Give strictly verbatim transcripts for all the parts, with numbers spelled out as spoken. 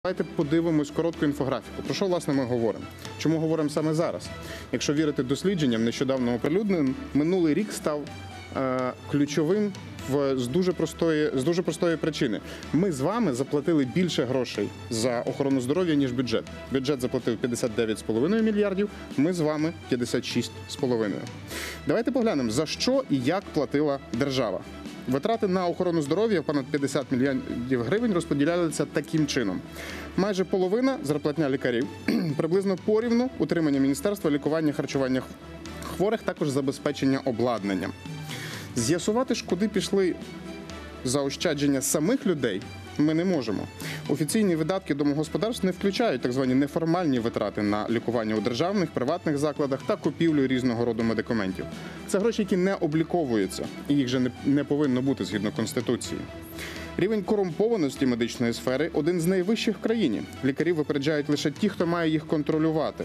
Давайте подивимось коротку інфографіку. Про що, власне, ми говоримо? Чому говоримо саме зараз? Якщо вірити дослідженням, нещодавно оприлюдненим, минулий рік став е, ключовим в, з, дуже простої, з дуже простої причини. Ми з вами заплатили більше грошей за охорону здоров'я, ніж бюджет. Бюджет заплатив п'ятдесят дев'ять цілих п'ять десятих мільярдів, ми з вами п'ятдесят шість цілих п'ять десятих. Давайте поглянемо, за що і як платила держава. Витрати на охорону здоров'я в понад п'ятдесят мільярдів гривень розподілялися таким чином. Майже половина – зарплатня лікарів, приблизно порівну – утримання міністерства, лікування, харчування хворих, також забезпечення обладнанням. З'ясувати ж, куди пішли заощадження самих людей, ми не можемо. Офіційні видатки домогосподарств не включають так звані неформальні витрати на лікування у державних, приватних закладах та купівлю різного роду медикаментів. Це гроші, які не обліковуються, і їх же не повинно бути згідно Конституції. Рівень корумпованості медичної сфери – один з найвищих в країні. Лікарів випереджають лише ті, хто має їх контролювати.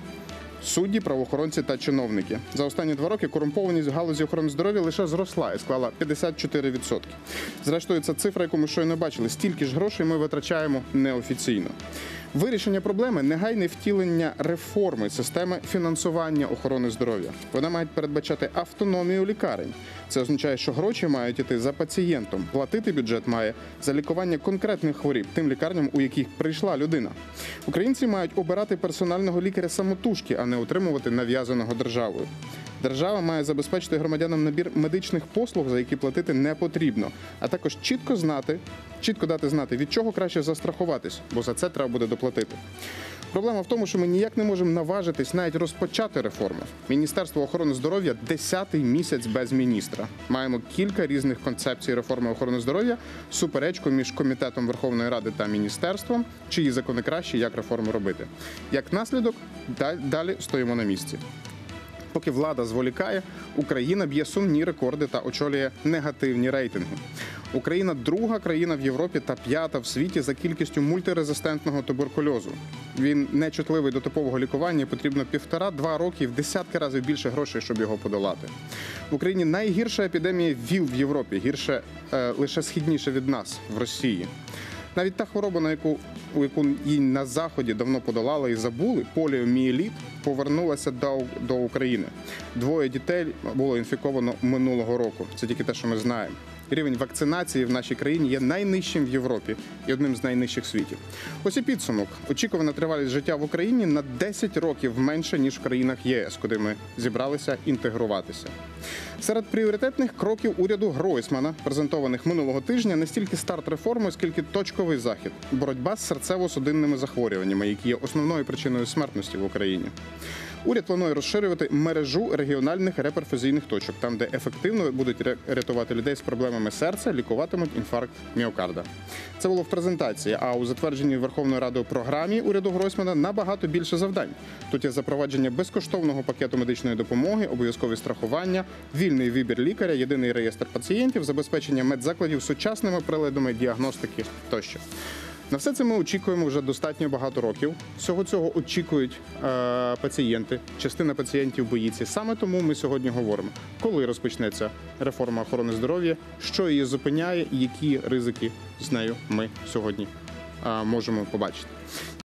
Судді, правоохоронці та чиновники. За останні два роки корумпованість в галузі охорони здоров'я лише зросла і склала п'ятдесят чотири відсотки. Зрештою, це цифра, яку ми щойно бачили. Стільки ж грошей ми витрачаємо неофіційно. Вирішення проблеми – негайне втілення реформи системи фінансування охорони здоров'я. Вона має передбачати автономію лікарень. Це означає, що гроші мають йти за пацієнтом. Платити бюджет має за лікування конкретних хворіб тим лікарням, у яких прийшла людина. Українці мають обирати персонального лікаря самотужки, а не отримувати нав'язаного державою. Держава має забезпечити громадянам набір медичних послуг, за які платити не потрібно, а також чітко знати, чітко дати знати, від чого краще застрахуватись, бо за це треба буде доплатити. Проблема в тому, що ми ніяк не можемо наважитись навіть розпочати реформу. Міністерство охорони здоров'я – десятий місяць без міністра. Маємо кілька різних концепцій реформи охорони здоров'я, суперечку між Комітетом Верховної Ради та Міністерством, чиї закони кращі, як реформу робити. Як наслідок, далі стоїмо на місці. Поки влада зволікає, Україна б'є сумні рекорди та очолює негативні рейтинги. Україна – друга країна в Європі та п'ята в світі за кількістю мультирезистентного туберкульозу. Він нечутливий до типового лікування і потрібно півтора-два роки в десятки разів більше грошей, щоб його подолати. В Україні найгірша епідемія ВІЛ в Європі, гірше е, лише східніше від нас, в Росії. Навіть та хвороба, на яку, у яку її на Заході давно подолали і забули, поліомієліт, повернулася до, до України. Двоє дітей було інфіковано минулого року. Це тільки те, що ми знаємо. Рівень вакцинації в нашій країні є найнижчим в Європі і одним з найнижчих в світі. Ось і підсумок. Очікувана тривалість життя в Україні на десять років менше, ніж в країнах ЄС, куди ми зібралися інтегруватися. Серед пріоритетних кроків уряду Гройсмана, презентованих минулого тижня, не стільки старт реформи, скільки точковий захід – боротьба з серцево-судинними захворюваннями, які є основною причиною смертності в Україні. Уряд планує розширювати мережу регіональних реперфузійних точок, там, де ефективно будуть рятувати людей з проблемами серця, лікуватимуть інфаркт міокарда. Це було в презентації, а у затвердженій Верховною Радою програмі уряду Гройсмана набагато більше завдань. Тут є запровадження безкоштовного пакету медичної допомоги, обов'язкові страхування, вільний вибір лікаря, єдиний реєстр пацієнтів, забезпечення медзакладів сучасними приладами діагностики тощо. На все це ми очікуємо вже достатньо багато років. Всього цього очікують е, пацієнти. Частина пацієнтів боїться. Саме тому ми сьогодні говоримо, коли розпочнеться реформа охорони здоров'я, що її зупиняє і які ризики з нею ми сьогодні е, можемо побачити.